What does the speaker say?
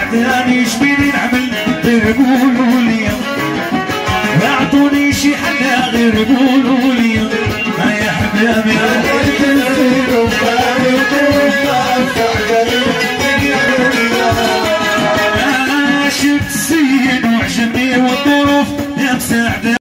سعداني شبيني نعمل غير قولوا لي اعطوني شي حلا غير قولوا لي يا حبابي شفت السين وعجبني والظروف يا مساعدة